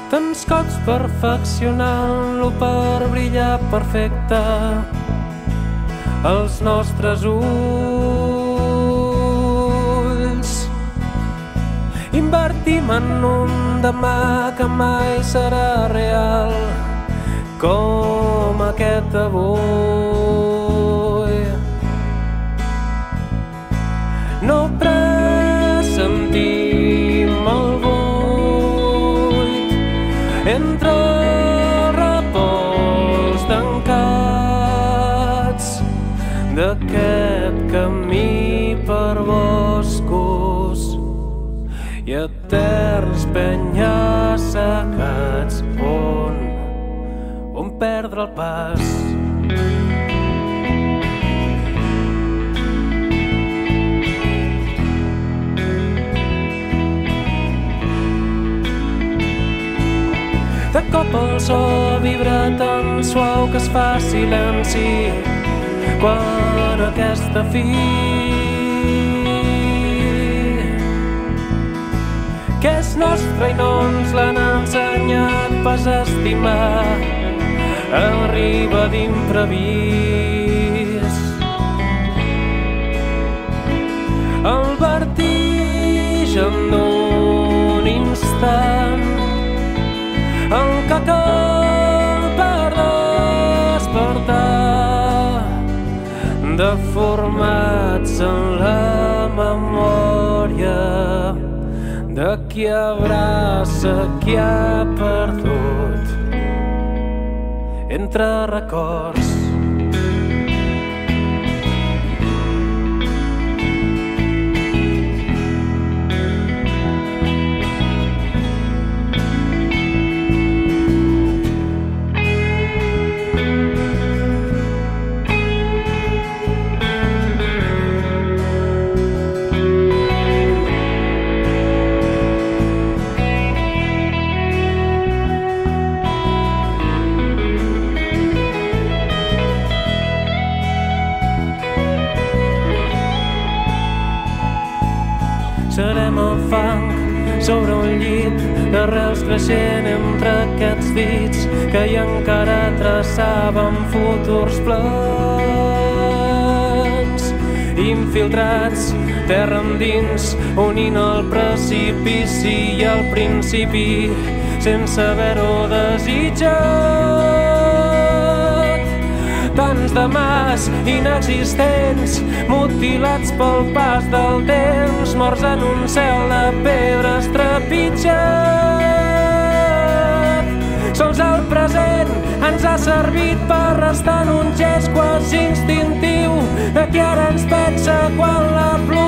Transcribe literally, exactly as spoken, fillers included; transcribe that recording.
Tants cops perfeccionant-lo per brillar perfecte als nostres ulls. Invertim en un demà que mai serà real com aquest avui. No pressentim el buit entre els repols tancats d'aquest camí per boscos i eterns penya-segats on, on perdre el pas. De cop el so vibra tan suau que es fa silenci quan aquesta fi que és nostra i no ens l'han ensenyat pas a estimar arriba d'imprevist. El vertigen d'un instant, el que cal per despertar, deformats en la memòria de qui abraça qui ha perdut entre records. Serem el fang sobre un llit d'arrels creixent entre aquests dits que hi encara traçàvem futurs plans. Infiltrats, terra endins, unint el precipici i el principi sense haver-ho desitjat. Tants demàs inexistents, mutilats pel pas del temps, morts en un cel de pedres trepitjat. Sols el present ens ha servit per restar en un gest quasi instintiu de qui ara ens pensa quan la pluja